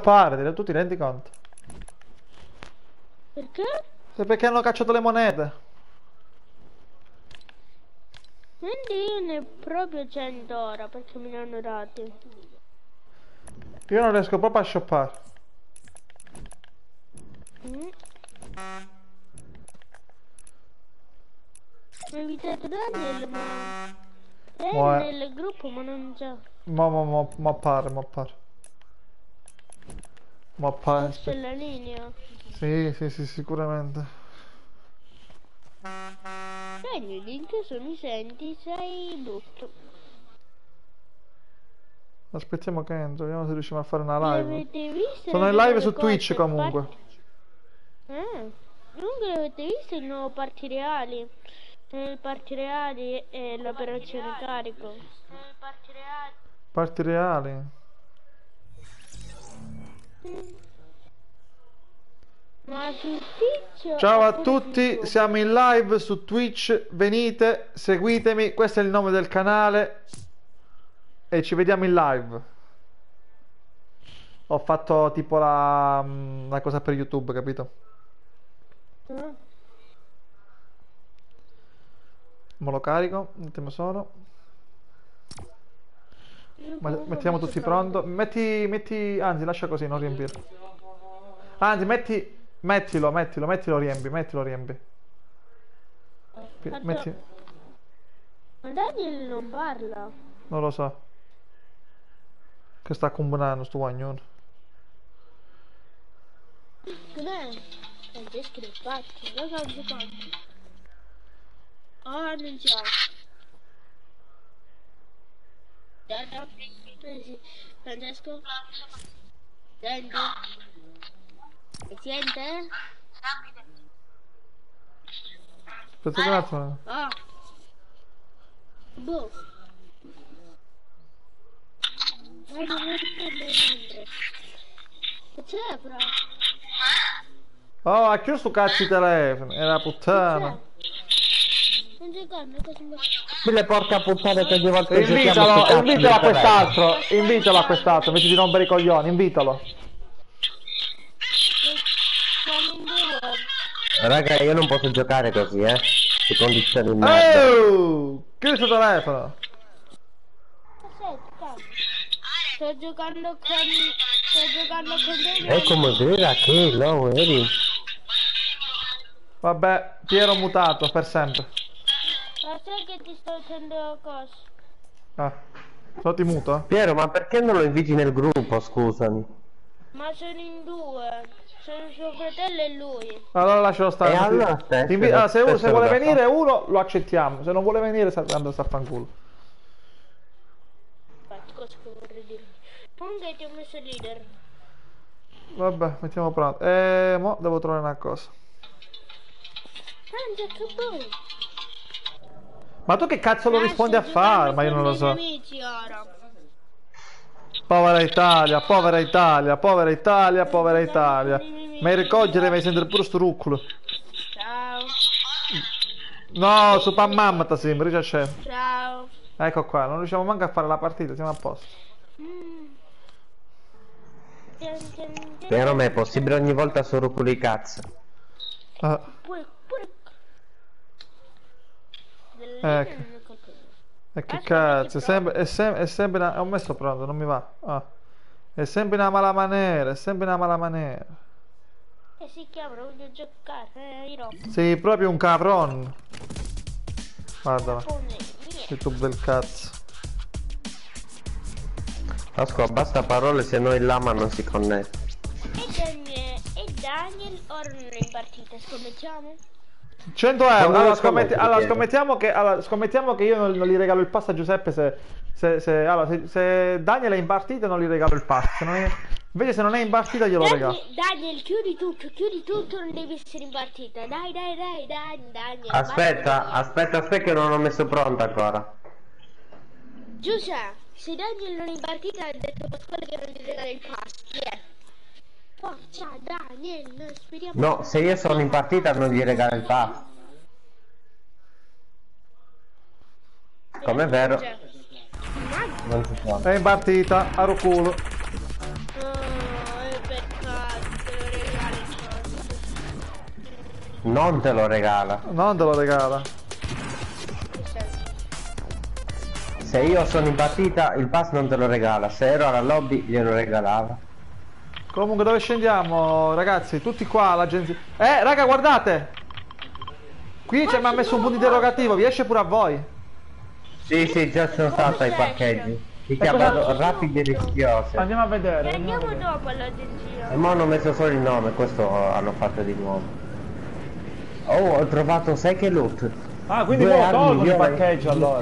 shoppare, tu ti rendi conto? Perché? Se perché hanno cacciato le monete. Quindi io ne ho proprio 100 ora perché me ne hanno dati. Io non riesco proprio a shoppare. Mm. Ho invitato Daniel, ma è Mo è- nel gruppo, ma non c'è. Mo appare, mo appare. Mo appare, Forse aspetta. la linea. Sì, sicuramente. Daniel, in caso mi senti, sei brutto. Aspettiamo che entro, vediamo se riusciamo a fare una Le live. avete viste Sono le in live nuove su Twitch cose? comunque. Comunque avete visto il nuovo parti reali? Nel parti reali e l'operazione carico. Nel parti reali. Parti reali. Ma su Twitch Ciao a oppure su tutti, YouTube? siamo in live su Twitch, venite, seguitemi, questo è il nome del canale e ci vediamo in live. Ho fatto tipo la cosa per YouTube, capito? Mm. Mo lo carico, un attimo solo. Io comunque ho Mettiamo messo tutti pronto. Anzi, lascia così, non riempirlo. Anzi, mettilo, riempi. Metti, Ma Daniel non parla. non lo so. Che sta combinando sto guagnone. Cos'è? Francesco del pazzo, cosa ho giocato? Oh, non c'è. Sì. Francesco? Senti? Mi sente? Aspetta un attimo. Ah, boh. Vai, che c'è, però? Oh, ha chiuso sto cazzo di telefono. È la puttana. Non giocando, cosa mi Quelle porca puttana che ogni volta giochiamo Invitalo, sto cazzo invitalo di a terreno. quest'altro. Invitalo a quest'altro, invece di rompere i coglioni, invitalo. siamo in due. Raga, io non posso giocare così, su condizioni di merda. Oh! Chiudi il tuo telefono. Aspetta, sto giocando con dei E come dire che lo vedi? Vabbè, Piero mutato per sempre. Ma sai che ti sto facendo cosa? Ah, sono ti muto? Piero, ma perché non lo inviti nel gruppo, scusami? Ma sono in due. Sono suo fratello e lui. Allora lascialo stare. E non ti- allora stesso, allora, se stesso vuole ragazzo. venire uno lo accettiamo, se non vuole venire andando a fanculo. Infatti, cosa che vorrei dire? Comunque ti ho messo il leader. Vabbè, mettiamo pronto. Mo devo trovare una cosa. Mangia che buono. Ma tu che cazzo lo rispondi a fare? Ma io non lo so. Amici ora. Povera Italia, povera Italia, povera Italia, povera Italia. Mi ricogliere, mi sento pure sto ruccolo. Ciao. No, su mamma ta sembra, già c'è. Ciao. Ecco qua, non riusciamo manco a fare la partita, siamo a posto. Piero, ma è possibile ogni volta solo culo i cazzo? Ah, Pure. ecco. E che cazzo, è sempre ho messo pronto, non mi va. Ah. È sempre una mala maniera, è sempre una mala maniera. E si chiama, voglio giocare, io. Sei proprio un cavron. Guarda, sei tu bel cazzo. Ascolta, basta parole, se no il lama non si connette. E Daniel ora non è in partita, scommettiamo? 100 euro. Allora, Non scommetti, Piero. scommettiamo che io non gli regalo il pass a Giuseppe se Daniel è in partita non gli regalo il pass. Invece se non è in partita glielo regalo. Daniel, chiudi tutto, non devi essere in partita. Dai, Daniel. Aspetta che non ho messo pronto ancora. Giuseppe, se Daniel non è in partita ha detto Pasquale che non gli regala il pass. Yeah. Forza Daniel, speriamo. No, se io sono in partita non gli regalo il pass. Com'è vero? Non si può. È in partita, a culo. Non te lo regala. Non te lo regala. Se io sono in partita il pass non te lo regala. Se ero alla lobby glielo regalava. Comunque dove scendiamo ragazzi? Tutti qua l'agenzia. Raga guardate! Qui mi ha messo un punto interrogativo, vi esce pure a voi? Sì, sì, già sono stato ai parcheggi. Si chiamano rapide e rischiose. Andiamo a vedere. Andiamo dopo all'agenzia. E mo hanno messo solo il nome, questo hanno fatto di nuovo. Oh, ho trovato, sai che loot? Ah, quindi Due mo armi tolgono il viola e parcheggio allora.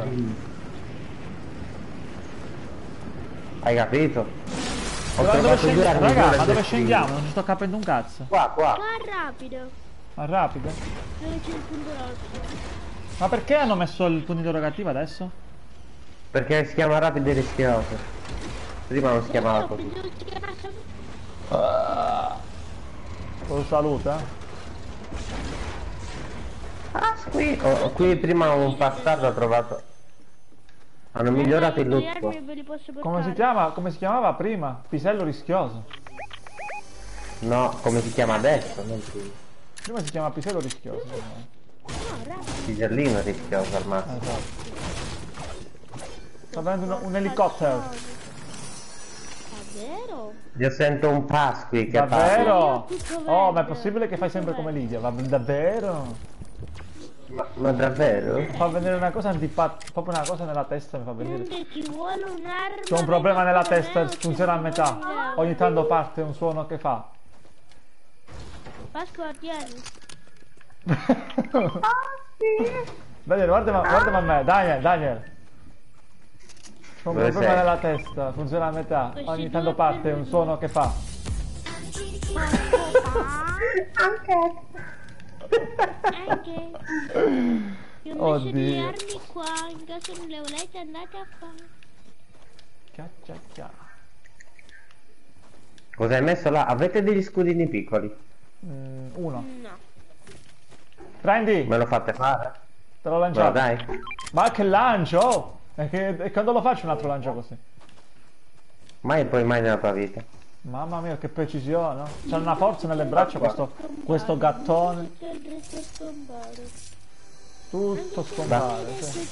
Hai capito? Ho Dove trovato scendiamo? due armi Raga, viola ma e dove due scendiamo? Non ci sto capendo un cazzo. Qua, qua. Va rapido. Ma rapido. Dove c'è il punto rosso. Ma perché hanno messo il punto interrogativo adesso? Perché si chiama rapide e rischiose. Prima non si chiamava così. Lo saluta. Ah, qui prima un bastardo ha trovato. Hanno migliorato il loot qua. Come si chiamava prima? Pisello rischioso. No, come si chiama adesso, non prima. Prima si chiama pisello rischioso. Pisellino rischioso al massimo. Esatto. Sta venendo un elicottero. Davvero? Io sento un pass qui che parla. Davvero? Oh, ma è possibile che fai sempre come Lidia? Va davvero? Ma davvero? Fa venire una cosa antipatica, proprio una cosa nella testa mi fa venire. Ci vuole un'arma. C'ho un problema nella testa, funziona a metà. Ogni tanto parte un suono che fa. Pasqua tieni. Daniel, guarda a me, Daniel. C'ho un Dove problema sei? nella testa, funziona a metà. Ogni tanto parte un suono che fa. Anche. Io ho messo delle Oddio. armi qua, in caso non le volete andate a fare. Chia. Cosa hai messo là? Avete degli scudini piccoli? Uno. No. Prendi, Me lo fate fare? te l'ho Me lo lanciato. dai? Ma che lancio! E quando lo faccio un altro lancio così? Mai e poi mai nella tua vita. Mamma mia, che precisione, no? C'ha una forza nelle braccia questo gattone. Tutto il resto scompare. Tutto scompare. Sì.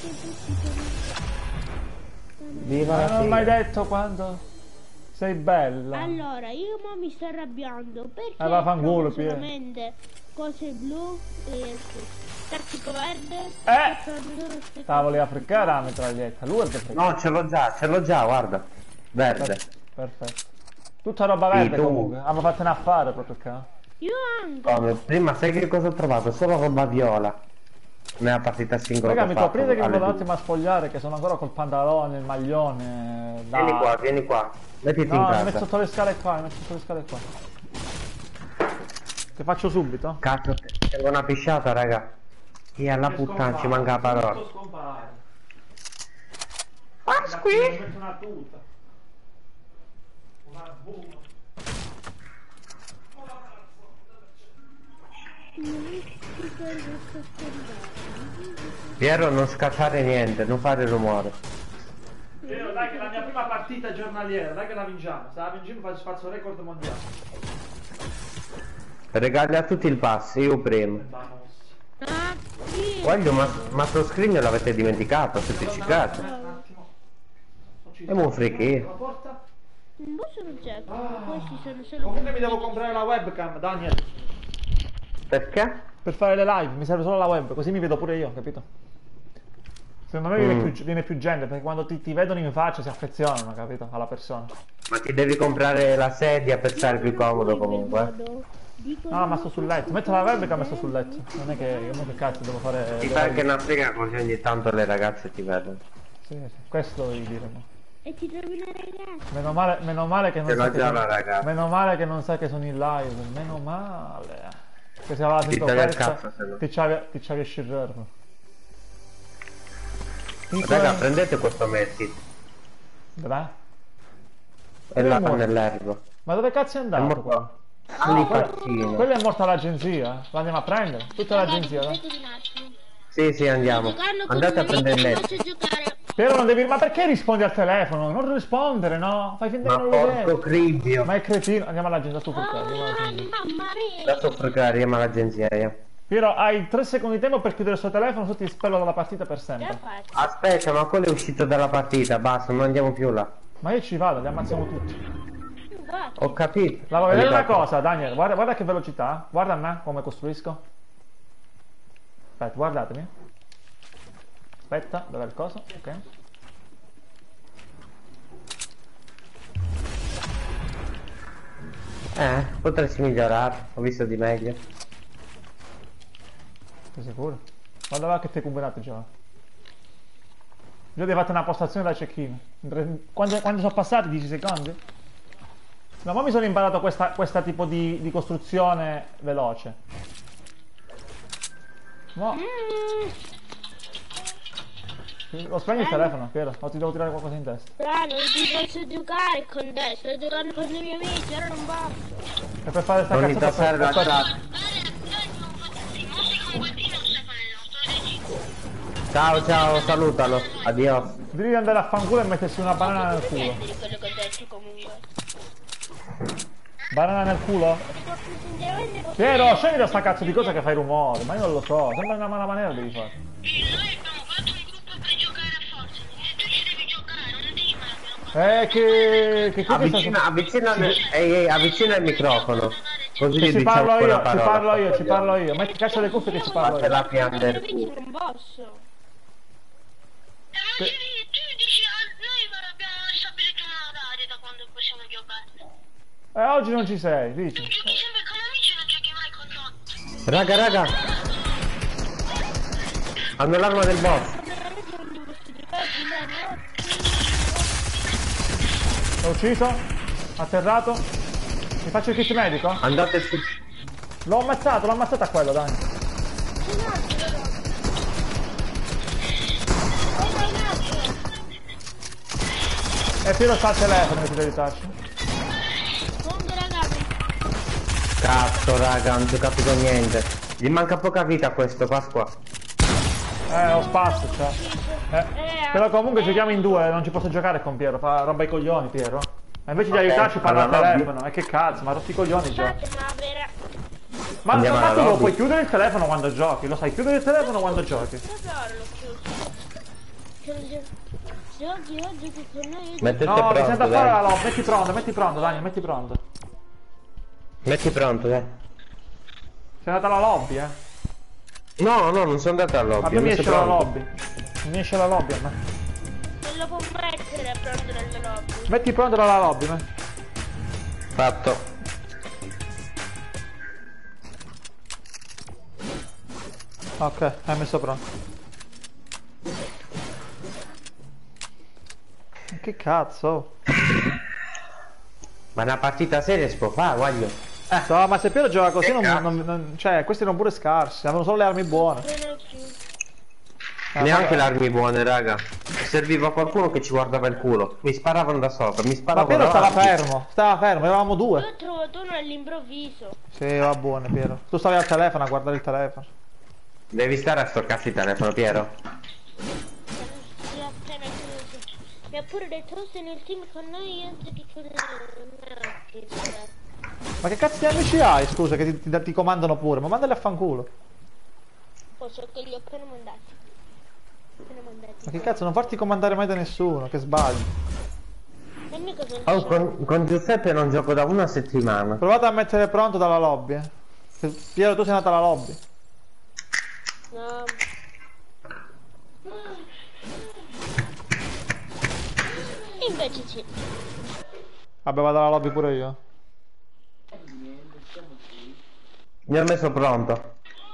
Viva Ma la non ho figa. mai detto quando sei bella. Allora, io mo mi sto arrabbiando perché vaffanculo, trovo Pier. solamente cose blu e tattico verde. Cavoli africana la mitraglietta, lui è perfetto. No, ce l'ho già, guarda. Verde. Perfetto. Tutta roba verde tu. comunque. Hanno fatto un affare proprio qua. Io anche. Come? Prima sai che cosa ho trovato? Solo roba viola. Nella partita singola. Raga, che mi ho fatto coprite che mi alle vado un due. attimo a sfogliare che sono ancora col pantalone, il maglione. Vieni qua. Mettiti No, in mi casa. metto sotto le scale qua, Che faccio subito? Cazzo, tengo una pisciata, raga. E alla puttana ci manca la parola. Ah, qui? Una tuta. Una buona. Piero, non scattare niente, non fare rumore. Piero, dai che la mia prima partita giornaliera, dai che la vinciamo. Se la vinciamo faccio record mondiale. Regali a tutti il pass, io primo. Ah, sì. Voglio, ma sto screen l'avete dimenticato, siete ciccati. E mo fricchi. La porta? Un po' sono certo. Poi ci sono solo. Comunque mi devo comprare la webcam, Daniel. Perché? Per fare le live, mi serve solo la web, così mi vedo pure io, capito? Secondo me viene più gente, perché quando ti vedono in faccia si affezionano, capito? Alla persona. Ma ti devi comprare la sedia per stare più comodo comunque. No, ma sto sul letto. Metto la webcam e sto sul letto. Non è che io che cazzo devo fare. Ti fai anche una frega così ogni tanto le ragazze ti vedono. Sì, questo dovevi dire. No? E ti trovi una ragazza. Meno male che non Ce l'ho sa che già sono, la ragazza. meno male che non sa che sono in live. Meno male. Che se aveva Ti sentito taglia il questa, cazzo, se no. ti c'avi a scirrarlo. Raga, prendete questo Messi. Dov'è? È là nell'erbo. Ma dove cazzo è È andato? morto. Ah, Lì quello faccino. è morto all'agenzia. Lo andiamo a prendere. Tutta l'agenzia. No? Aspetta un attimo. Sì, andiamo. Andate a prendere il Faccio Messi. giocare. Però non devi. Ma perché rispondi al telefono? Non rispondere, no? Fai finta Ma che non lo porco vedi. cribbio. Ma è cretino. Andiamo all'agenzia, tu per caso. Andiamo all'agenzia. Mamma mia. Adesso fricare, andiamo all'agenzia io. Piero, hai 3 secondi di tempo per chiudere il suo telefono, se ti spello dalla partita per sempre. Aspetta, ma quello è uscito dalla partita, basta, non andiamo più là. Ma io ci vado, li ammazziamo tutti. Ho capito. La vuoi vedere una cosa, Daniel? Guarda che velocità. Guarda a me come costruisco. Aspetta, guardatemi. Aspetta, dov'è il coso? Ok. Potresti migliorare, ho visto di meglio. Sei sicuro? Guarda là che ti hai combinato già. Già ti hai fatto una postazione da check-in. Quando sono passati 10 secondi? No, ma mi sono imparato questa tipo di costruzione veloce. No. Lo spegni il telefono, Piero, o ti devo tirare qualcosa in testa. Non ti posso giocare con te, sto giocando con i miei amici, ora non posso. E per fare sta Non cazzata intassare la chat. Ciao ciao, salutalo, addio. Devi andare a fanculo e mettersi una banana nel culo. Di quello che ho detto comunque. Banana nel culo? Piero, scendi da sta cazzo di cosa che fai rumore, ma io non lo so, sembra una mala maniera devi fare. Noi abbiamo fatto un gruppo per giocare a Forza e tu ci devi giocare, non devi fare Che Avvicina il microfono. Così ci diciamo parlo quella io, parola. ci parlo io. Metti caccia le cuffie che ci parlo Fate io. la piangere. Non posso. tu dici noi abbiamo stabilito una radio da quando possiamo giocare. Oggi non ci sei, dici. Tu giochi sempre con amici e non giochi mai con noi. Raga. Hanno l'arma del boss. L'ho ucciso? Atterrato? Mi faccio il kit medico? Andate su. L'ho ammazzato a quello, dai. E Piero sta al telefono che ti devi aiutarci. Cazzo raga, non ci ho capito niente. Gli manca poca vita a questo, Pasqua. Ho spazio, cioè. Però comunque giochiamo in due, non ci posso giocare con Piero, fa roba ai coglioni Piero. Ma invece di aiutarci parla al allora, telefono, e che cazzo, ma rotti i coglioni già. Ma Andiamo alla tu lo lobby. puoi chiudere il telefono quando giochi, lo sai chiudere il telefono quando giochi. Giochi oggi con noi. Mettete No, ti pronto, sento a fare la dai. lobby, metti pronto, Daniel, metti pronto. Metti pronto, dai. Sei andata alla lobby, eh. No, non sono andato al A lobby. me ho mi messo esce la pronto. lobby. Mi esce la lobby a me. Non lo può mettere a prendere il lobby. Metti pronto la lobby, me. Fatto. Ok, hai messo pronto. Che cazzo? Ma una partita seria si può fare, guaglio. No, ma se Piero gioca così cioè, questi erano pure scarsi, avevano solo le armi buone. Neanche le armi buone, raga. Serviva qualcuno che ci guardava il culo. Mi sparavano da sopra, mi Ma sparavano Piero davanti. stava fermo, eravamo due. Io ho trovato uno all'improvviso. Sì, va buono Piero. Tu stavi al telefono a guardare il telefono. Devi stare a sto cazzo di telefono, Piero. Si è appena chiuso. Mi ha pure detto tu sei nel team con noi io giochi con Ma che cazzo di amici hai, scusa, che ti comandano pure? Ma mandali a fanculo. Posso che li ho appena mandati. Ma che cazzo, non farti comandare mai da nessuno, che sbagli. Dimmi cosa Oh, con Giuseppe non gioco da una settimana. Provate a mettere pronto dalla lobby, Piero, tu sei andato alla lobby. No. Invece sì. Vabbè, vado alla lobby pure io. Mi ha messo pronto.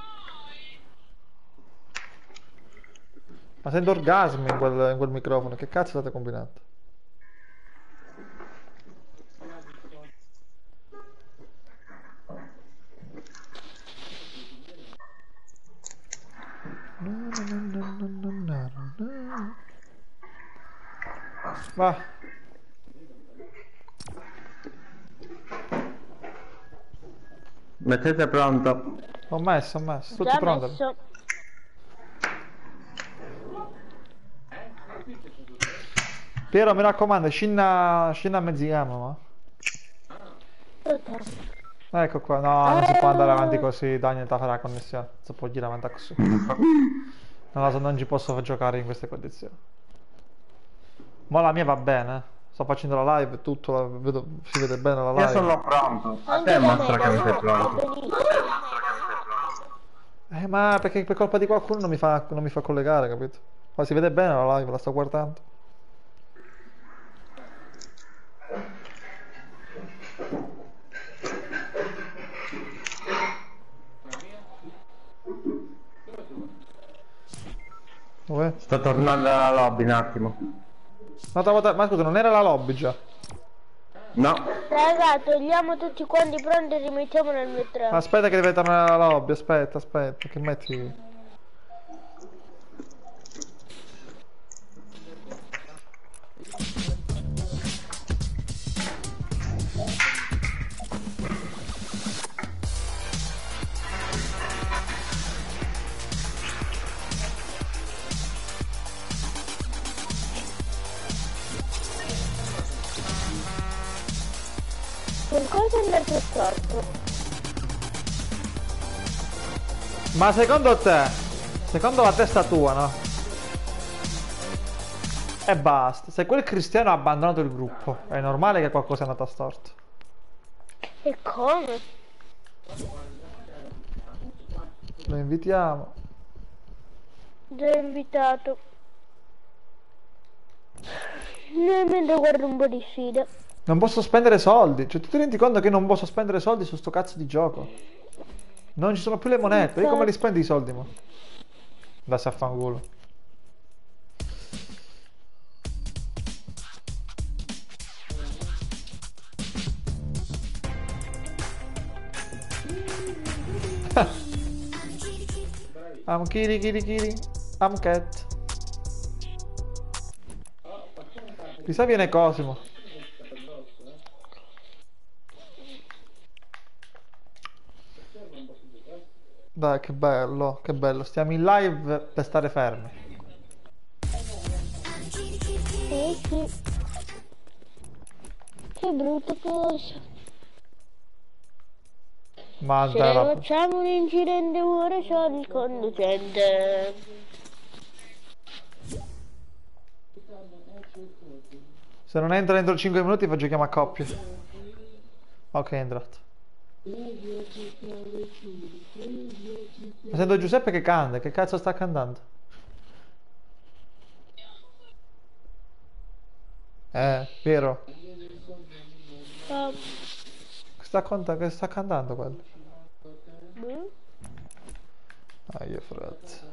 Ma sento orgasmi in quel microfono, che cazzo state combinando? Va. Mettete pronto. Ho messo, tutti Già pronti. messo. Piero, mi raccomando, scinna a mezzi gamma, ma. Ecco qua, no, non si può andare avanti così, Daniel ti farà la connessione, non si può girare avanti così. Non ci posso giocare in queste condizioni. Ma la mia va bene, sto facendo la live e tutto, si vede bene la live. Io sono pronto. A Anche te da mostra me, che non sei va pronto. benissimo. Ma perché per colpa di qualcuno non mi fa collegare, capito? Ma si vede bene la live, la sto guardando. Dov'è? Sto tornando alla lobby un attimo. Un'altra volta, ma scusa, non era la lobby già? No. Raga, togliamo tutti quanti pronti e rimettiamo nel metro. Aspetta che deve tornare alla lobby, aspetta, che metti... Che cosa è andato storto? Ma secondo te, secondo la testa tua, no? E basta, se quel cristiano ha abbandonato il gruppo, è normale che qualcosa è andato storto. E come? Lo invitiamo. Già invitato. Mentre guardo un po' di sfida. Non posso spendere soldi, cioè tu ti rendi conto che non posso spendere soldi su sto cazzo di gioco? Non ci sono più le monete, io come li spendi i soldi, mo? Da a fanculo. I'm kitty kitty kitty, I'm cat. Chissà viene Cosimo. Dai, che bello, stiamo in live per stare fermi. Sì. Che brutta cosa. Ma Se dai, facciamo un incidente ora sono il conducente. se non entra entro 5 minuti giochiamo a coppie. Ok, è entrato. Ma sento Giuseppe che canta, che cazzo sta cantando? Piero. Che sta cantando quello? Ah, io frate.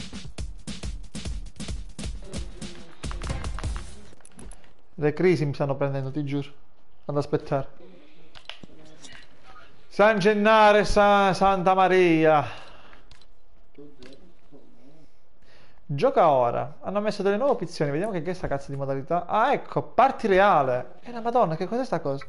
Le crisi mi stanno prendendo, ti giuro. Ad aspettare. San Gennaro, Santa Maria. Gioca ora. Hanno messo delle nuove opzioni. Vediamo che è sta cazzo di modalità. Ah, ecco, parti reale. La madonna, che cos'è sta cosa?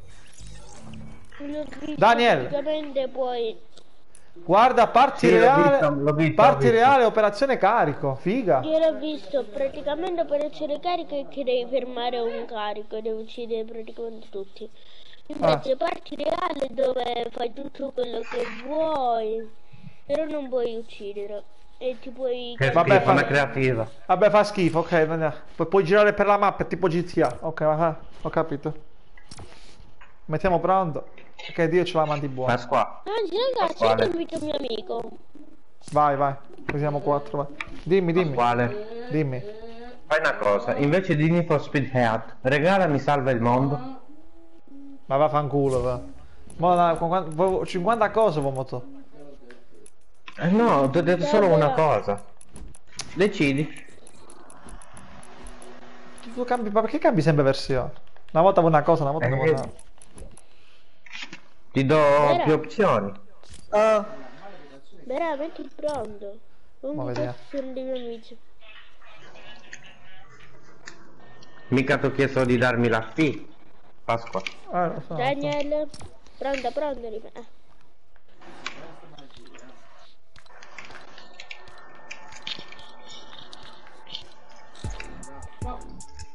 Daniel. Praticamente poi... Guarda, parti Sì, reale. l'ho visto. Parti reale, operazione carico. Figa. Io l'ho visto, praticamente operazione carico è che devi fermare un carico, devi uccidere praticamente tutti. Invece parti reale dove fai tutto quello che vuoi, però non puoi uccidere. E ti puoi... Che Vabbè, schifo, una creativa. Vabbè, fa schifo, ok, andiamo. Puoi girare per la mappa, tipo GTA. Ok, ho capito. Mettiamo pronto. Che Dio ce la mandi buona. Pasqua. Anzi ragazzi, io invito un mio amico. Vai, così siamo 4, vai. Dimmi. Quale? Dimmi. Fai una cosa, invece di Need for Speed Heat, regalami Salva il Mondo. Ma vaffanculo, va. Ma 50 cose, moto. No, ti ho detto solo una cosa. Decidi. Tu cambi, ma perché cambi sempre versione? Una volta una cosa, una volta un'altra. Ti do più opzioni. Veramente pronto. Ma vediamo. Sono dei miei amici. Mica ti ho chiesto di darmi la F. Pasqua. Lo so. Daniel, pronto.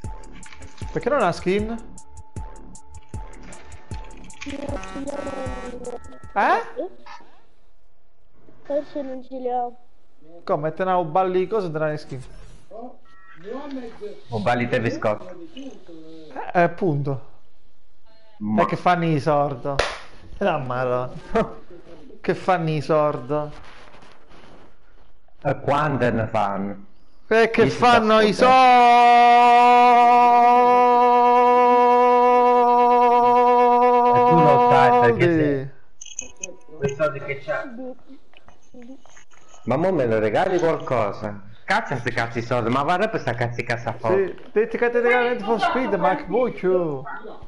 Perché non ha skin? Forse non ce li ho. Come? Te ne ho balli cosa te ne hai skin? O balli te biscotti. Appunto. Ma E che fanno i sordo? La maronna. Che fanno i sordo? quante ne fanno? E che Chi si fanno i sta E tu lo sai perché soldi? quei soldi che c'ha. Ma mo me lo regali qualcosa? Cazzo sti cazzi soldi, ma guarda questa cazzi cassa fuori. Sì, ti categoricamente for speed, ma che vuoi più?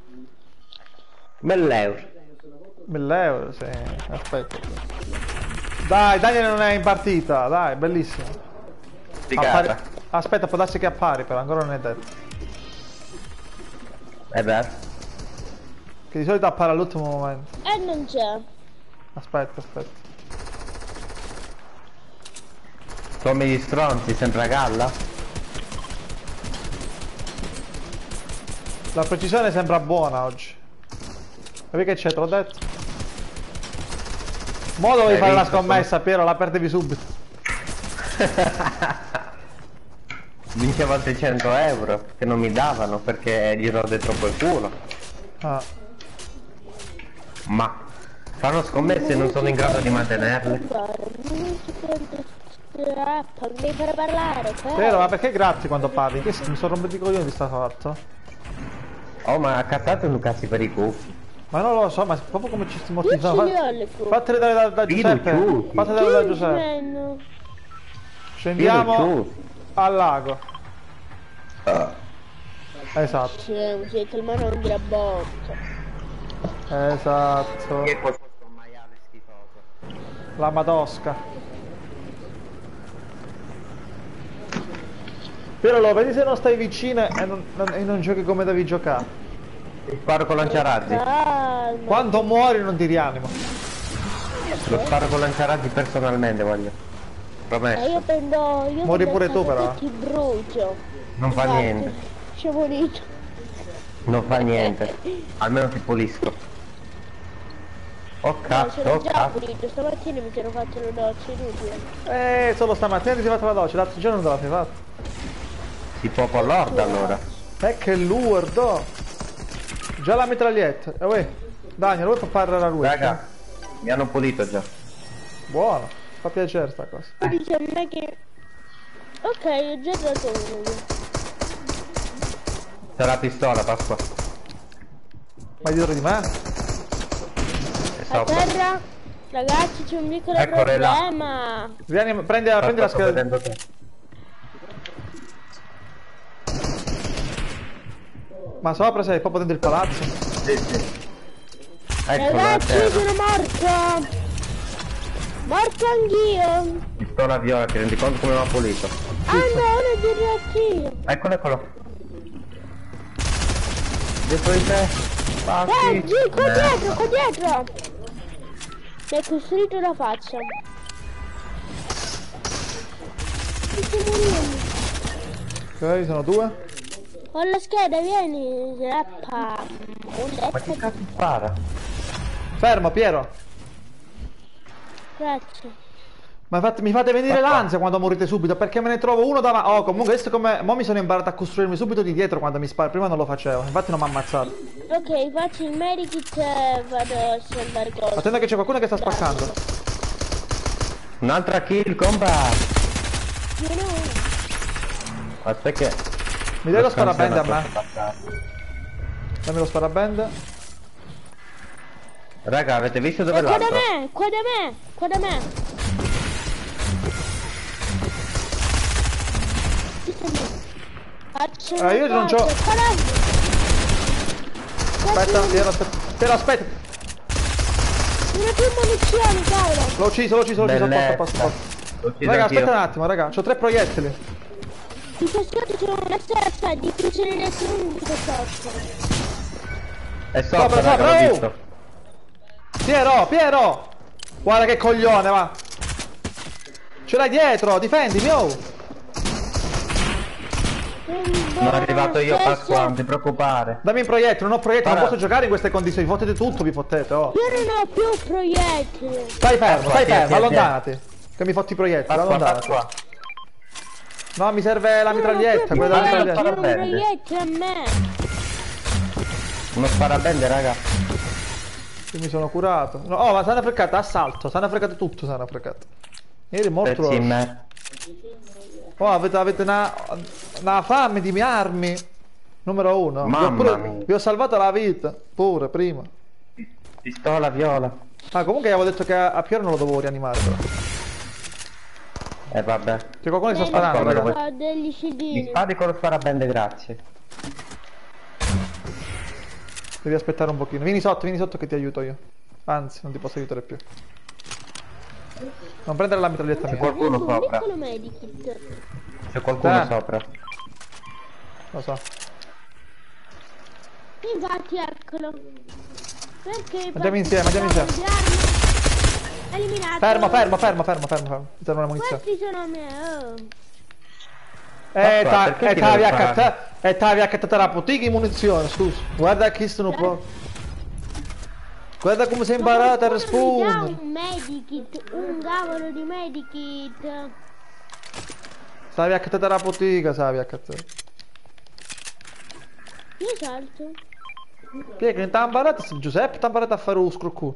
1000 euro. 1000 euro, sì. Aspetta. Dai, Daniel non è in partita, dai, bellissimo. Figata. Aspetta, può darsi che appari, però ancora non è detto. È vero. Che di solito appare all'ultimo momento. Non c'è. Aspetta. Come gli stronzi, sempre a galla? La precisione sembra buona oggi. Vedi che c'è, te l'ho detto. Mo dovevi fare la scommessa, Piero, la perdevi subito. Vincevo altri 100 euro che non mi davano perché gli rode troppo il culo. Ah. Ma fanno scommesse e non sono in grado di mantenerle. Mi devi fare parlare, Piero, ma perché gratti quando parli? Che mi sono rompito i coglioni di sta fatto? Oh, ma accattate un cazzo per i cuffi. Ma non lo so, ma proprio come ci stiamo Io ce motivando. li ho le cuffie. Fatele dare da Giuseppe. Chiudi. Fatele dare da Giuseppe. Neno. Scendiamo al lago. Esatto. Siete il mano un grabotto. Esatto. Che è questo maiale schifoso? La madosca. Però lo vedi se non stai vicino e non giochi come devi giocare. Ti sparo con lanciarazzi. Calma. Quando muori non ti rianimo. Lo sparo con lanciarazzi personalmente, voglio. Promesso. Io prendo. Io Muori prendo pure tu, però. Ti brucio. Non fa Infatti, niente. Scemonito. Non fa niente. Almeno ti pulisco. Oh No, cazzo, sono oh già cazzo. pulito. Stamattina mi sono fatto le docce inutile. Solo stamattina ti sei fatto la doccia, l'altro giorno non te la sei fatta. Si può con l'ord allora. Che lurdo! Già la mitraglietta. Uè, Daniel, vuoi parlare a lui? Raga, mi hanno pulito già. Buono, fa piacere sta cosa. Dice a me che. Ok, ho già dato uno. C'è la pistola, Pasqua. Ma dietro di me? È A sopra. terra, ragazzi, c'è un piccolo Eccole là. problema. Vieni, prendi la Sto scheda. vedendo te. Ma sopra sei proprio dentro il palazzo? Sì, sì. Eccola a Ragazzi, terra. sono morto. Morto anch'io. Pistola viola, ti rendi conto come l'ho pulito? Ah no, ora direi anch'io. Eccolo. Dietro di te. Passi. Giù, qua dietro. Mi hai costruito una faccia. Mi sto morendo. Ok, sono due. Ho la scheda, vieni. Rappa. Ma che cazzo spara? Fermo, Piero. Grazie. Ma mi fate venire l'ansia quando morite subito, perché me ne trovo uno davanti. Oh, comunque adesso come. Mo mi sono imparato a costruirmi subito di dietro quando mi spara. Prima non lo facevo, infatti non mi ha ammazzato. Ok, faccio il medikit e vado a salvare cose. Attenda che c'è qualcuno che sta spaccando. Un'altra kill, compa. Viene uno. Aspetta che... Mi dai lo sparabende a me? Passare. Dammi lo sparabende. Raga, avete visto dove è Qua da l'altro? me, qua da me. Faccio Io non c'ho- Aspetta, Piero, aspetta. Piero, aspetta. Non ho più munizioni, cavolo. L'ho ucciso, Bellezza. a posto. L'ho ucciso Raga, anch'io. aspetta un attimo, raga. C'ho 3 proiettili. Di cascate c'è una stessa, difficile nessuno di cascate. È sopra, Sopra, raga, l'ho oh! visto. Piero! Guarda che coglione, va! Ce l'hai dietro, difendimi, oh! Non Sono arrivato io, Pasqua, non ti preoccupare. Dammi un proiettile, non ho proiettile, non Allora. posso giocare in queste condizioni, fottete tutto, vi fottete, oh. Io non ho più proiettili. Stai fermo, Pasqua, stai tieni, fermo, tieni, allontanati. Che mi fotti i proiettili, Pasqua, allontanati. Pasqua. No, mi serve la mitraglietta, quella della Allora, mitraglietta. Io un proiettile a me. Uno sparabende, raga. Io mi sono curato. No, oh, ma s'hanno fregato, assalto, s'hanno fregato tutto, s'hanno fregato. Ieri è morto. Pezzi in me. Oh, avete una fame di armi. Numero 1. Mamma mia. Vi ho salvato la vita, pure, prima. Pistola viola. Ah, comunque avevo detto che a Piero non lo dovevo rianimare, però. Vabbè. C'è qualcuno che sta Come sparando, lo raga. Ho degli Mi scildini. spari con lo sparabende, grazie. Devi aspettare un pochino. Vieni sotto che ti aiuto io. Anzi, non ti posso aiutare più. Non prendere la mitraglietta C'è mia. qualcuno Un sopra. piccolo medikit. C'è qualcuno Eh. sopra. Lo so. Infatti, eccolo. Perché? Andiamo insieme, andiamo insieme. Eliminato. Fermo. Mi serve una munizione. Questi sono me. Oh. perché ti devi sparare? E t'avevi accattato la bottega in munizione, scusa. Guarda chi sono po'. Guarda come sei imparato a Ma rispondere. un medikit, un cavolo di medikit. Stavi accattato la bottega, stavi accattato. Io salto. Che non t'ha imparato, Giuseppe t'ha imparato a fare lo scrocco.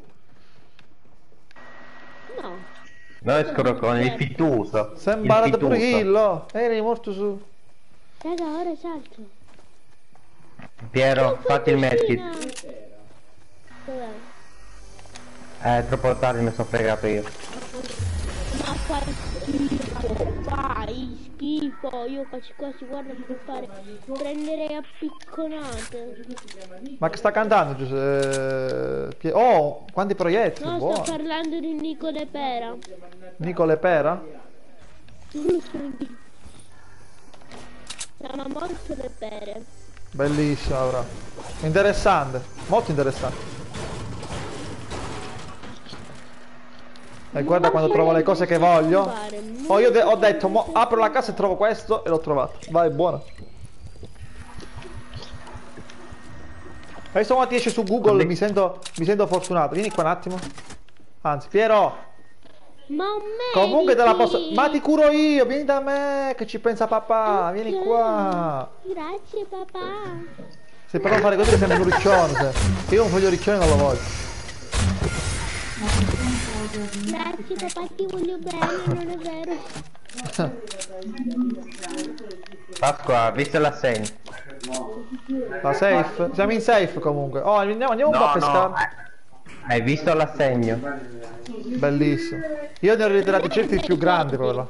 No. No, è scrocone, il fittuso. Sei Il imparato pure fittuso. Killo. Eri morto su. Raga, ora salto. Piero, fatti il medkit. Dov'è? È troppo tardi, mi sono fregato io. Ma fai schifo. Io quasi guarda che fare. Prenderei a picconate. Ma che sta cantando Giuseppe? Oh, quanti proiettili, No, buono. sto parlando di Nico De Pera. Nicole Pera? Chiama molto Le Pere. Bellissimo, ora. Interessante, molto interessante. E guarda quando trovo le cose che voglio. Oh, io ho detto, mo apro la casa e trovo questo e l'ho trovato. Vai, buono. Adesso quando ti esce su Google mi sento fortunato. Vieni qua un attimo. Anzi, Piero. Ma un medico. Comunque te la posso... Ma ti curo io, vieni da me, che ci pensa papà. Vieni qua. Grazie papà. Se però fare così sembra un riccione. Se io non voglio riccione non lo voglio. Grazie papà, ti voglio bene, non è vero. Pasqua, visto l'assegno. La safe? Siamo in safe comunque. Oh, andiamo un po' a pescare. Hai visto l'assegno? Bellissimo. Io ne ho ritirati certi più grandi però.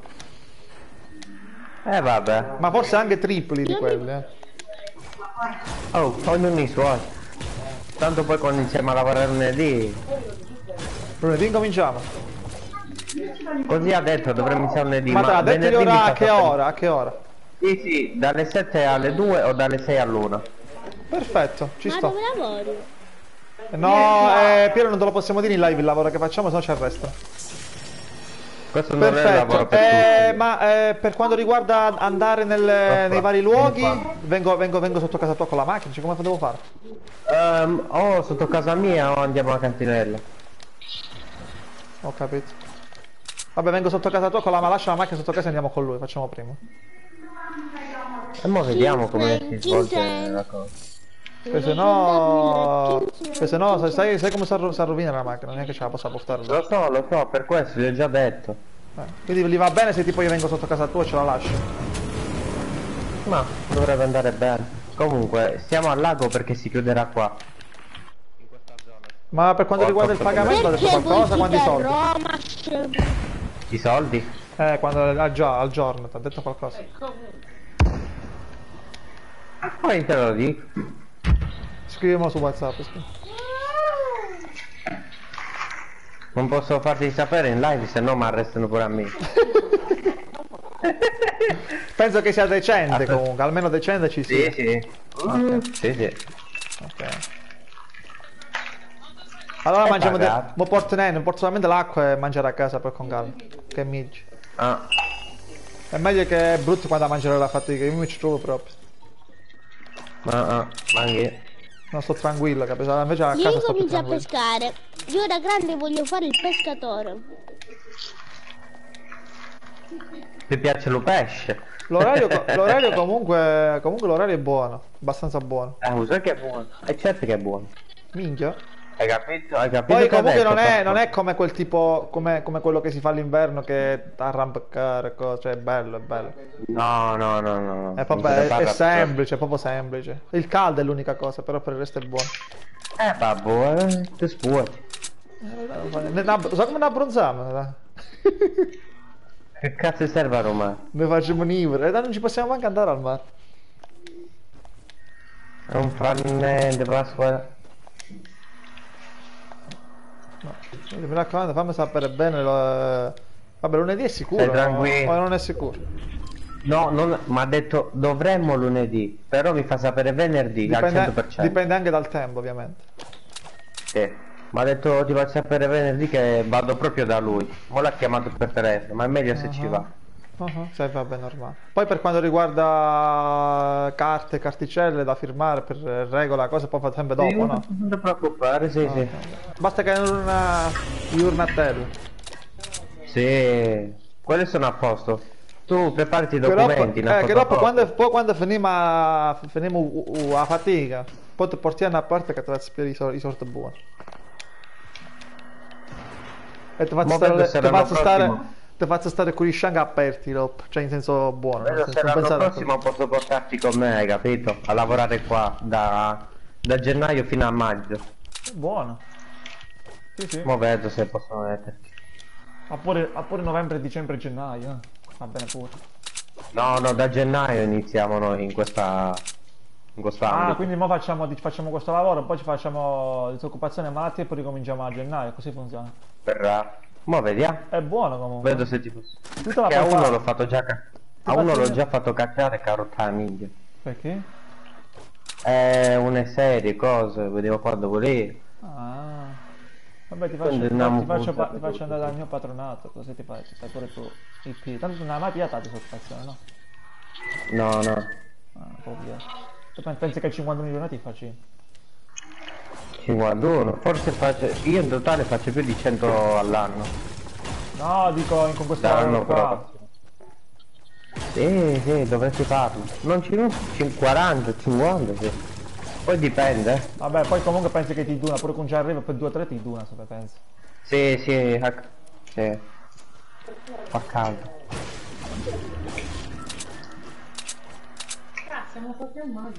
Vabbè. Ma forse anche tripli di quelli, eh. Oh, ognuno i suoi. Tanto poi quando iniziamo a lavorare lunedì. Lunedì incominciamo. Così ha detto, dovremmo iniziare lunedì. Ma te l'ha detto venerdì le ora mi a fa che sapere. ora? A che ora? Sì, sì, dalle 7 alle 2 o dalle 6 all'1. Perfetto, ci Ma sto. dove lavori? No, Piero non te lo possiamo dire in live il lavoro che facciamo, se no ci arrestano. Questo non è il lavoro Perfetto. per tutti. Ma per quanto riguarda andare nei vari luoghi, vengo sotto casa tua con la macchina, cioè come devo fare? Sotto casa mia o andiamo alla cantinella? Ho capito. Vabbè, vengo sotto casa tua con la lascia la macchina sotto casa e andiamo con lui, facciamo prima. E mo vediamo come si svolge la cosa. Perché se no, sai come si rovina la macchina, non è che ce la possa portare. Lo so, per questo gli ho già detto. Quindi gli va bene se tipo io vengo sotto casa tua e ce la lascio. Ma dovrebbe andare bene. Comunque, stiamo al lago perché si chiuderà qua. Ma per quanto riguarda il pagamento ha detto Perché qualcosa? voi Quanti siete a soldi? Roma? I soldi? Quando al giorno ti ha detto qualcosa. Poi te lo dico. Scrivimelo su WhatsApp. Non posso farti sapere in live, se no mi arrestano pure a me. Penso che sia decente comunque, almeno decente ci sia. Sì. Sì. Ok. Allora mangiamo non porto solamente l'acqua e mangiare a casa poi con calma. Che migi. Ah. È meglio che è brutto quando a mangiare la fatica, io mi ci trovo proprio. Ma anche... Non sto tranquillo, capito? Invece a Io casa sto più incomincio a tranquillo. pescare. Io da grande voglio fare il pescatore. Ti piace lo pesce? L'orario comunque l'orario è buono, abbastanza buono. Lo sai che è buono? È certo che è buono. Minchia. Hai capito? Hai capito Poi che ha comunque detto, non è come quel tipo, come quello che si fa all'inverno che arrampicare e cose, cioè è bello, è bello. No. È, vabbè, è semplice, è proprio semplice. Il caldo è l'unica cosa, però per il resto è buono. Babbo, ti spuoti. So come ne abbronziamo? Che cazzo serve a Roma? Noi facciamo un'ivra, non ci possiamo manco andare al mare. Non fa niente, Pasqua. No, mi raccomando, fammi sapere bene. Vabbè, lunedì è sicuro. Stai tranquillo. O non è sicuro? No, ma ha detto dovremmo lunedì, però mi fa sapere venerdì al 100%. Dipende anche dal tempo, ovviamente. Sì. Mi ha detto ti faccio sapere venerdì che vado proprio da lui. Mo l'ha chiamato per telefono, ma è meglio se ci va. Sì, vabbè, normale. Poi per quanto riguarda carte, carticelle da firmare per regola, cosa poi fa sempre dopo, Sì, no? non ti preoccupare, sì. Basta che non gli urnatelli. Sì, quelli sono a posto. Tu preparati i documenti, che dopo quando finiamo a fatica, poi ti portiamo a parte che ti faccio spiegare i sorti buoni. E ti faccio stare con gli shank aperti, cioè in senso buono. Vedo se l'anno prossimo posso portarti con me, hai capito? A lavorare qua da gennaio fino a maggio. Buono. Sì. Mo vedo se posso metterti. Ha pure novembre, dicembre, gennaio. Va bene pure. No, da gennaio iniziamo noi in questa quindi mo facciamo questo lavoro, poi ci facciamo disoccupazione e malattie e poi ricominciamo a gennaio, così funziona. Verrà. Mo vediamo. È buono comunque. Vedo se ti posso. Tutta Che a uno l'ho fatto già l'ho già fatto cacciare carotta minchia. Perché? Una serie, cose, vedevo quando volevi. Vabbè, ti faccio andare dal mio patronato, così ti fai pure tu il piede. Tanto tu non hai mai pigliata la disoccupazione, no? No. Via. Tu pensi che 51 giornate ti faccio? 51, forse io in totale faccio più di 100 all'anno. No, dico con questo lavoro qua. Sì, dovresti farlo. Non ci sono 40, 50, sì. Poi dipende. Vabbè, poi comunque pensi che ti duna, pure con già arriva per 2 o 3 ti duna, se pensi. Sì. Fa caldo. Siamo proprio male.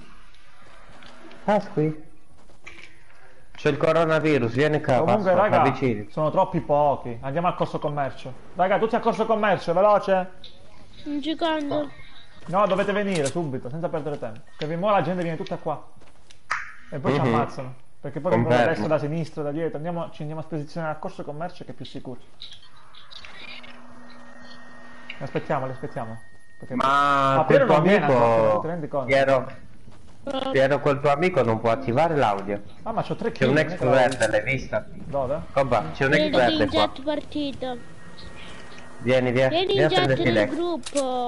Qui. C'è il coronavirus, vieni qua. Comunque raga, avvicini. sono troppi pochi. Andiamo al corso commercio. Raga, tutti al corso commercio, veloce. Un secondo. No, dovete venire subito, senza perdere tempo. Che ora la gente viene tutta qua. E poi ci ammazzano. Perché poi vengono da destra, da sinistra, da dietro. Ci andiamo a posizionare al corso commercio che è più sicuro. Aspettiamo. Perché... Ma quel tuo amico Piero, quel tuo amico non può attivare l'audio. ma c'ho 3 C'è un ex verde, l'hai vista? Dove? C'è un ex verde qua. chat partita. Vieni in chat del l'ex. gruppo.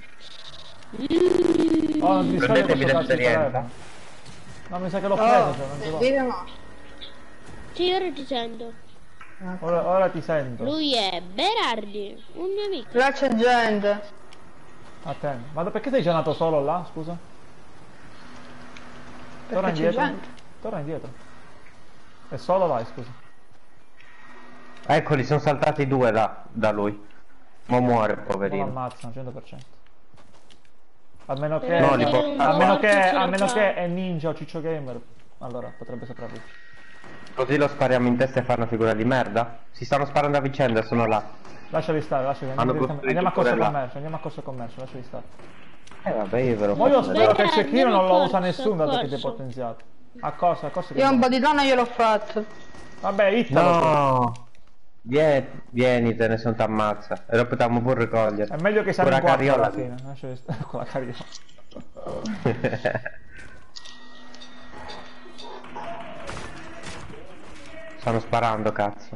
Non ti Prendetevi l'esperienza. No, mi sa che l'ho preso, cioè, non si va. Sì, ora ti sento. Ora ti sento. Lui è Berardi, un mio amico. Là c'è gente. A te. Ma perché sei già nato solo là, scusa? Torna indietro. E solo vai, scusa. Eccoli, sono saltati 2 là, da lui. Mo muore, Non poverino. lo ammazzano, 100%. A meno che... No, a meno che è Ninja o Ciccio Gamer. Allora, potrebbe sopravvivere. Così lo spariamo in testa e fanno una figura di merda? Si stanno sparando a vicenda, sono là. Lasciali stare. Andiamo a corso commercio, lasciali stare. Vabbè, io ve lo Ma io faccio spero vedere. che il cecchino non lo usa nessuno dato che ti è potenziato. A cosa? Io un po' di danno gliel'ho fatto. Vabbè, hittalo. No! Vieni, te ne sono t'ammazza. E lo potremmo pure ricogliere. È meglio che siamo Con in la 4 alla carriola. fine. Lasciali stare con la carriola. Stanno sparando, cazzo.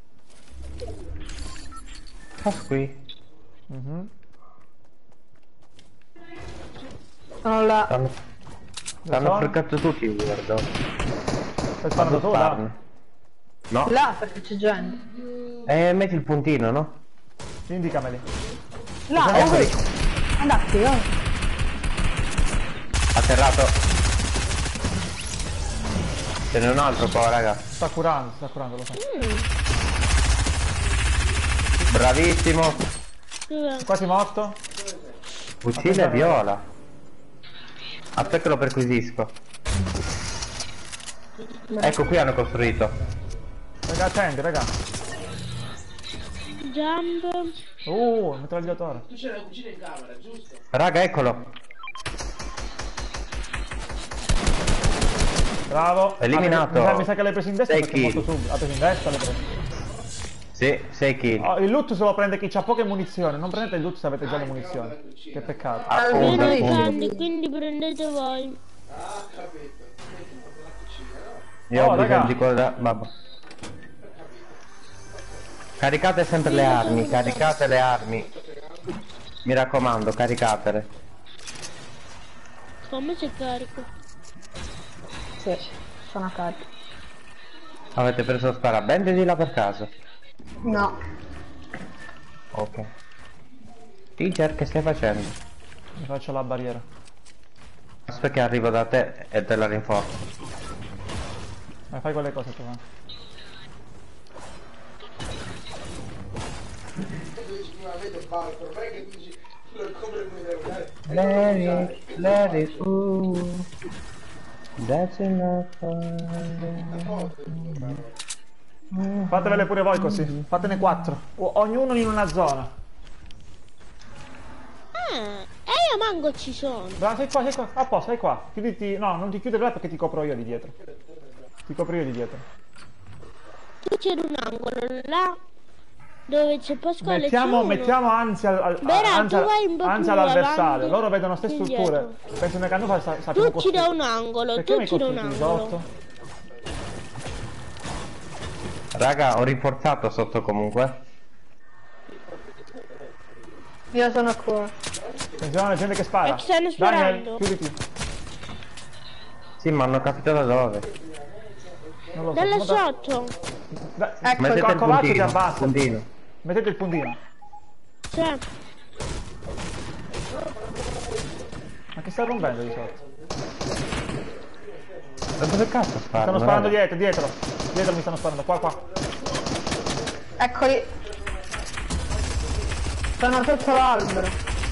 Qui. Sono là. Stanno fregato tutti, guarda. Stai sparando tu, là? No. Là perché c'è gente. Metti il puntino, no? Indicameli. Là, Eccoli. andate, Atterrato. Ce n'è un altro qua, raga. Sta curando, lo so. Bravissimo. Quasi morto. Uccide Viola. Aspetta che lo perquisisco. Ecco, qui hanno costruito. Raga, attendi, raga. Jump. Mitragliatore. Tu c'è la cucina in camera, giusto? Raga, eccolo. Bravo. Eliminato. Mi sa che l'hai preso in destra Sei perché è molto kill. subito. Ha preso in destra, l'hai preso. Sì, 6 kill. Oh, il loot se lo prende chi ha poche munizioni. Non prendete il loot se avete già le munizioni. Che peccato. Appunto, Meno appunto. candy, quindi prendete voi. Io ho bisogno raga. di cosa. Vabbè. Caricate sempre le armi, caricate le armi. Mi raccomando, caricatele. Come si carico? Sì, sono a carico. Avete preso sparabende di là per caso? No. Ok. Teacher, che stai facendo? Mi faccio la barriera. Aspetta che arrivo da te e te la rinforzo. Fai quelle cose tu, Let it, that's enough. Fatevele pure voi così. Fatene 4. Ognuno in una zona. Io manco ci sono. Bravo, sei qua, sei qua. A posto, sei qua. Chiuditi. No, non ti chiudere là perché ti copro io di dietro. Ti copro io di dietro. Tu c'è un angolo là dove c'è Pasquale. Mettiamo anzi Bera, tu vai un po' anzi più all'avversario. avanti, Loro vedono ste più strutture. indietro. Pensano che hanno sappiamo Tu ci da un angolo, Perché mi tu ci da un costruisci angolo. sotto? Raga, ho rinforzato sotto comunque. Io sono qua. Attenzione, gente che spara. E ci stanno Daniel, sparando. chiuditi. Sì, ma hanno capito da dove. Non lo so. Da là guarda- sotto. Ecco, Mettete il Coccovaccio ti puntino, abbassa. puntino. Mettete il puntino. Cioè, Ma che sta rompendo di sotto? Da dove cazzo sparano? Stanno sparando raga? dietro. Dietro mi stanno sparando. Qua. eccoli. Sono sotto l'albero.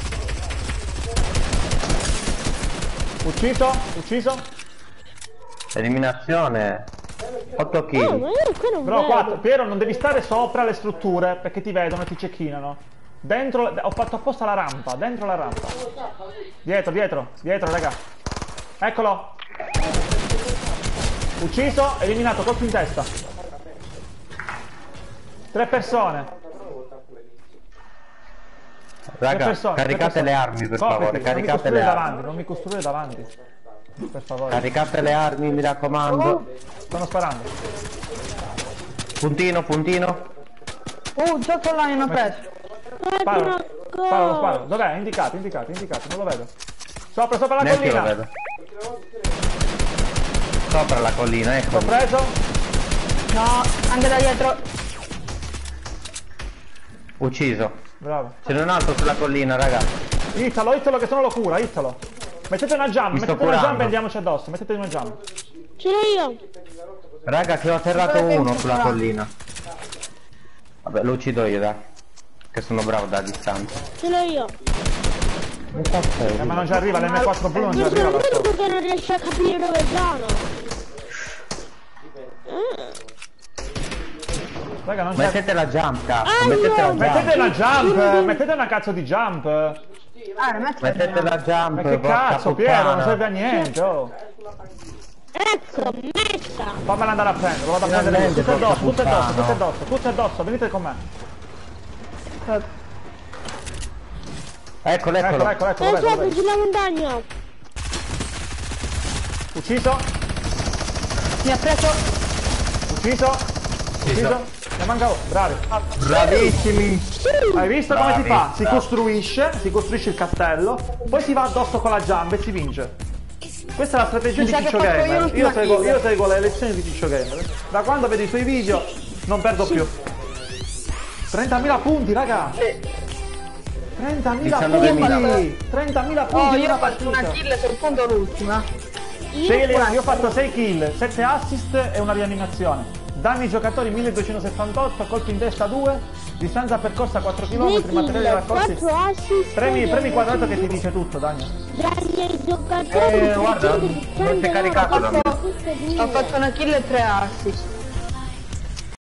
Ucciso. Eliminazione. 8 oh, kill. ma io qui non Però vedo. qua, Piero, non devi stare sopra le strutture perché ti vedono e ti cecchinano. Dentro, ho fatto apposta la rampa, dentro la rampa. Dietro, raga. Eccolo. Ucciso, eliminato, colpo in testa. 3 persone. Raga, persone, caricate 3 le persone. armi per Copriti, favore, caricate le armi. non mi costruire davanti. Per favore. Caricate le armi, mi raccomando. Stanno sparando. Puntino. Sotto là hanno preso. Sparo. Dov'è? Indicato, non lo vedo. Sopra la Neanche io lo collina. vedo. Sopra la collina, L'ho ecco. preso. No, anche da dietro. Ucciso. Bravo. Ce n'è un altro sulla collina, raga. Izzalo che se no lo cura, izzalo. Mettete una jump, Mi sto mettete una jump curando. e andiamoci addosso, mettete una jump. Ce l'ho io. Raga, che ho atterrato uno sulla collina. Vabbè, lo uccido io, dai. Che sono bravo da distanza. Ce l'ho io. Ma non ci arriva, l'M4 blu non ci Mi arriva sono da solo. detto che non riesci a capire dove sono. Raga, non c'è. Mettete la jump, cazzo. Ah, Mettete la no. Mettete jump. una jump, mettete una cazzo di jump. Mettete la jump. Ma che porca cazzo, Piero, non puttana. serve a niente, oh. Ecco, metta. Fammela andare a prendere, lo vado a prendere io. Finalmente, Tutti addosso, venite con me. Eccolo. Eccolo, lo Sopra, vedo. sulla montagna. Ucciso, Mi ha preso. ucciso. Ucciso? Ne manca uno, bravi. Bravissimi. Hai visto come si fa? Bravi, Si costruisce il castello, poi si va addosso con la giamba e si vince. Questa è la strategia Mi di sa che Ciccio faccio io Gamer. l'ultima kill. Io seguo le lezioni di Ciccio Gamer. Da quando vedo i suoi video non perdo più. 30.000 punti, raga! 30.000 punti! 30.000 punti Oh, in io una ho fatto una partita! kill soltanto l'ultima. Io ho fatto 6 kill, 7 assist e una rianimazione. Danni ai giocatori 1278, colpi in testa 2, distanza percorsa 4 km, materiali raccolti. 4 assist. Premi quadrato che ti dice tutto, Daniel. Danni ai giocatori. Guarda, non si è caricato da me. Ho fatto una kill e 3 assist.